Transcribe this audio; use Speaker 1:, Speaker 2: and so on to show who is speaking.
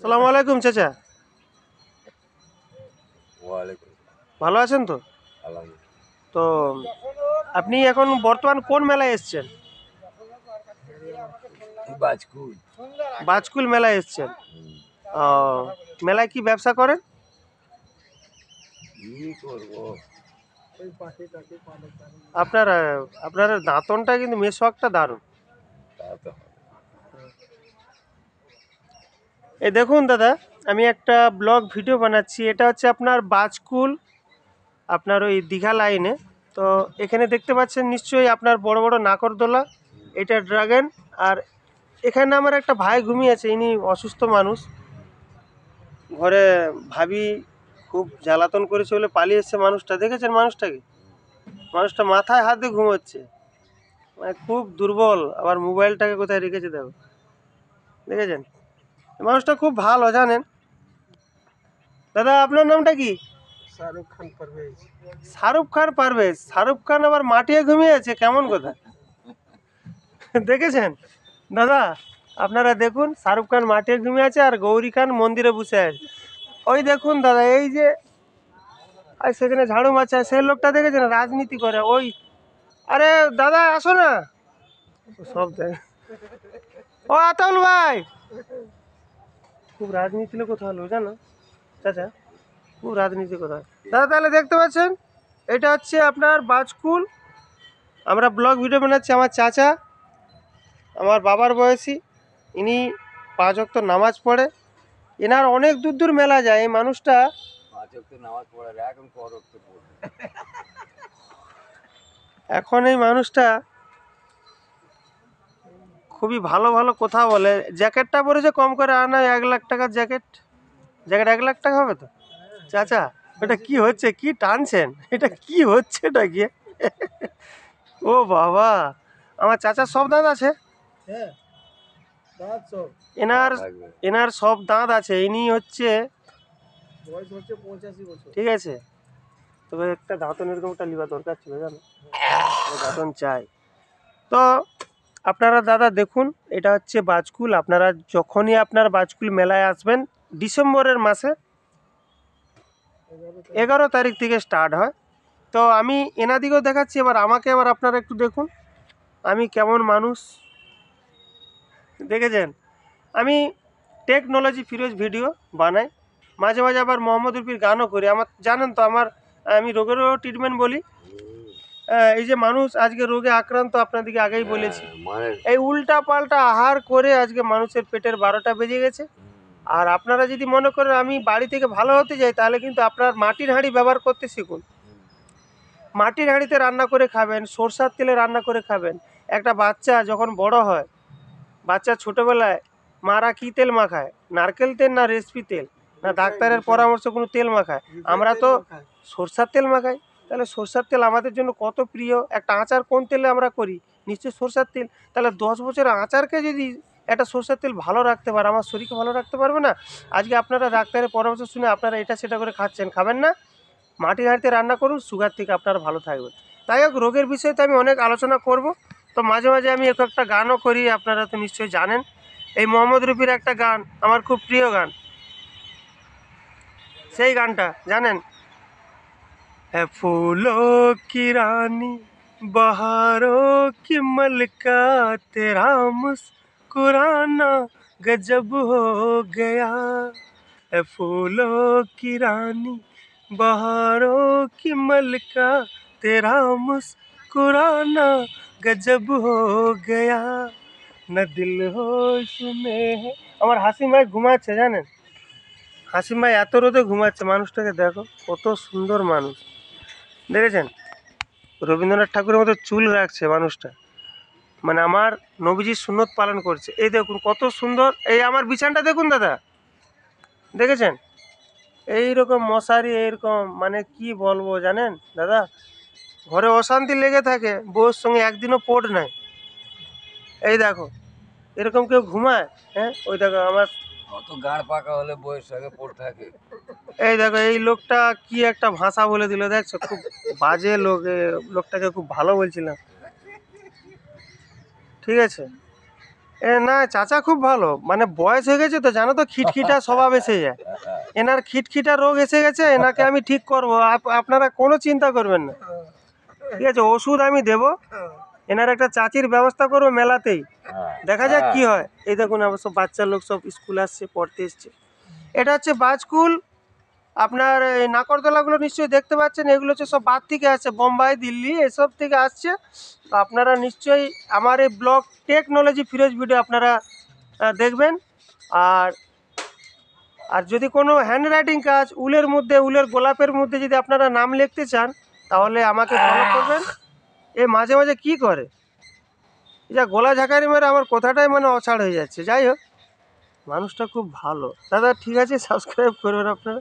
Speaker 1: আসসালামু আলাইকুম চাচা।
Speaker 2: ওয়ালাইকুম
Speaker 1: ভালো আছেন তো?
Speaker 2: সালাম।
Speaker 1: তো আপনি এখন বর্তমান কোন মেলায় এসেছেন?
Speaker 2: বাজকুল।
Speaker 1: বাজকুল মেলায় এসেছেন। ও, মেলায় কি ব্যবসা করেন?
Speaker 2: কি করবো?
Speaker 1: আপনার আপনার দাঁতনটা কিন্তু মেসওয়াকটা দারুণ।
Speaker 2: তা তো হবে।
Speaker 1: এই দেখুন দাদা, আমি একটা ব্লগ ভিডিও বানাচ্ছি। এটা হচ্ছে আপনার বাজকুল, আপনার ওই দীঘা লাইনে। তো এখানে দেখতে পাচ্ছেন নিশ্চয়ই আপনার বড় বড় নাকরদোলা, এটা ড্রাগন। আর এখানে আমার একটা ভাই ঘুমিয়ে আছে, ইনি অসুস্থ মানুষ। ঘরে ভাবি খুব জ্বালাতন করেছে বলে পালিয়ে এসছে মানুষটা। দেখেছেন মানুষটাকে? মানুষটা মাথায় হাত দিয়ে ঘুমোচ্ছে, মানে খুব দুর্বল। আবার মোবাইলটাকে কোথায় রেখেছে দেখো, দেখেছেন? মানুষটা খুব ভালো, জানেন দাদা? আপনার নামটা কি?
Speaker 3: শাহরুখ খান পারভেজ।
Speaker 1: শাহরুখ খান পারভেজ। শাহরুখ খান আবার মাটিয়ে ঘুমিয়ে আছে, কেমন কথা! দেখেছেন দাদা? আপনারা দেখুন, শাহরুখ খান মাটিয়ে ঘুমিয়ে আছে আর গৌরী খান মন্দিরে বসে আছে। ওই দেখুন দাদা, এই যে আর সেখানে ঝাড়ু মারছে, সেই লোকটা দেখেছেন রাজনীতি করে ওই। আরে দাদা আসো না, সব জায়গায়। ও আতাউল ভাই, খুব রাজনীতি লোক কথা হলো জানো চাচা, খুব রাজনীতি কথা। দাদা তাহলে দেখতে পাচ্ছেন, এটা হচ্ছে আপনার বাজকুল। আমরা ব্লগ ভিডিও বানাচ্ছি। আমার চাচা, আমার বাবার বয়সী, ইনি 5 ওয়াক্ত নামাজ পড়ে। এনার অনেক দূর দূর মেলা যায় এই মানুষটা।
Speaker 2: 5 ওয়াক্ত নামাজ পড়ে এখন পর ওয়াক্ত পড়ে।
Speaker 1: এখন এই মানুষটা খুবই ভালো ভালো কথা বলে। জ্যাকেটটা পরেছে কম করে আনা 1 লাখ টাকার জ্যাকেট। জ্যাকেট 1 লাখ টাকা হবে তো চাচা? এটা কি হচ্ছে, কি টানছেন? এটা কি হচ্ছে, এটা কি? ও বাবা, আমার চাচার সব দাঁত আছে।
Speaker 3: হ্যাঁ, দাঁত সব।
Speaker 1: এনার
Speaker 2: থাকবে।
Speaker 1: এনার সব দাঁত আছে। ইনি হচ্ছে,
Speaker 3: বয়স হচ্ছে 85 বছর।
Speaker 1: ঠিক আছে, তবে একটা দাঁতন এরকমটা লিবা দরকার ছিল জানো, দাঁতন চাই। তো আপনারা দাদা দেখুন, এটা হচ্ছে বাজকুল। আপনারা যখনই আপনার বাজকুল মেলায় আসবেন, ডিসেম্বরের মাসে 11 তারিখ থেকে স্টার্ট হয়। তো আমি এনাদিকেও দেখাচ্ছি, এবার আমাকে এবার আপনারা একটু দেখুন আমি কেমন মানুষ। দেখেছেন, আমি টেকনোলজি ফিরোজ ভিডিও বানাই, মাঝে মাঝে আবার মোহাম্মদ রফির গানও করি। আমার জানেন তো, আমি রোগেরও ট্রিটমেন্ট বলি। এই যে মানুষ আজকে রোগে আক্রান্ত, আপনাদেরকে আগেই বলেছি,
Speaker 2: মানে
Speaker 1: এই উল্টা পাল্টা আহার করে আজকে মানুষের পেটের 12টা বেজে গেছে। আর আপনারা যদি মনে করেন আমি বাড়ি থেকে ভালো হতে যাই, তাহলে কিন্তু আপনার মাটির হাঁড়ি ব্যবহার করতে শিখুন। মাটির হাঁড়িতে রান্না করে খাবেন, সরষার তেলে রান্না করে খাবেন। একটা বাচ্চা যখন বড় হয়, বাচ্চা ছোটোবেলায় মারা কী তেল মাখায়? নারকেল তেল, না রেসপি তেল, না ডাক্তারের পরামর্শ কোনো তেল মাখায়? আমরা তো সরষার তেল মাখাই। তাহলে সরষার তেল আমাদের জন্য কত প্রিয়। একটা আচার কোন তেলে আমরা করি? নিশ্চয়ই সরষার তেল। তাহলে 10 বছরের আচারকে যদি একটা সরষার তেল ভালো রাখতে পারে, আমার শরীরকে ভালো রাখতে পারবে না? আজকে আপনারা ডাক্তারের পরামর্শ শুনে আপনারা এটা সেটা করে খাচ্ছেন, খাবেন না। মাটির হাঁড়িতে রান্না করুন, সুগার থেকে আপনারা ভালো থাকবেন। তাই হোক, রোগের বিষয়ে তো আমি অনেক আলোচনা করব। তো মাঝে মাঝে আমি একটা গানও করি, আপনারা তো নিশ্চয়ই জানেন। এই মোহাম্মদ রফির একটা গান আমার খুব প্রিয় গান, সেই গানটা জানেন? है फूलों की रानी, बहारों की मलका, तेरा मुस्कुराना गजब हो गया। है फूलों की रानी, बहारों की मलका, तेरा मुस्कुराना गजब हो गया। न दिल होश में है। আমার হাসিম ভাই ঘুমাচ্ছে, জানেন? হাসিম ভাই এত রোদে ঘুমাচ্ছে, মানুষটাকে দেখো কত সুন্দর মানুষ। দেখেছেন? রবীন্দ্রনাথ ঠাকুরের মতো চুল রাখছে মানুষটা, মানে আমার নবীজির সুন্নত পালন করছে। এই দেখুন কত সুন্দর। এই আমার বিছানটা দেখুন দাদা, দেখেছেন? এইরকম মশারি, এইরকম, মানে কি বলবো জানেন দাদা, ঘরে অশান্তি লেগে থাকে, বউর সঙ্গে একদিনও পড় নাই। এই দেখো, এরকম কেউ ঘুমায়? হ্যাঁ, ওই দেখো আমার,
Speaker 2: অত গাড় পাকা হলে বইয়ের সঙ্গে পড়ে থাকে।
Speaker 1: এই দেখো এই লোকটা কি একটা ভাষা বলে দিল, দেখছো? খুব বাজে লোক। লোকটাকে খুব ভালো বলছিলাম, ঠিক আছে? না চাচা খুব ভালো, মানে বয়স হয়ে গেছে তো জানো তো, খিটখিটা স্বভাব এসে যায়। এনার খিটখিটা রোগ এসে গেছে, এনাকে আমি ঠিক করব, আপনারা কোনো চিন্তা করবেন না, ঠিক আছে? ওষুধ আমি দেবো, এনার একটা চাচির ব্যবস্থা করবো মেলাতেই, দেখা যাক কি হয়। এই দেখুন আমার সব বাচ্চা লোক সব স্কুল আসছে, পড়তে এসছে। এটা হচ্ছে বাজকুল। আপনার এই নাকরদোলাগুলো নিশ্চয়ই দেখতে পাচ্ছেন, এগুলো হচ্ছে সব বাদ থেকে আসছে, বোম্বাই দিল্লি এসব থেকে আসছে। তো আপনারা নিশ্চয়ই আমার এই ব্লগ টেকনোলজি ফিরোজ ভিডিও আপনারা দেখবেন। আর আর যদি কোনো হ্যান্ড রাইটিং কাজ, উলের মধ্যে, উলের গোলাপের মধ্যে যদি আপনারা নাম লিখতে চান, তাহলে আমাকে ফলো করবেন। এ মাঝে মাঝে কি করে, যা গলা ঝাঁকারি মেরে আমার কথাটাই মানে অছাড় হয়ে যাচ্ছে। যাই হোক, মানুষটা খুব ভালো। দাদা ঠিক আছে, সাবস্ক্রাইব করবেন আপনারা।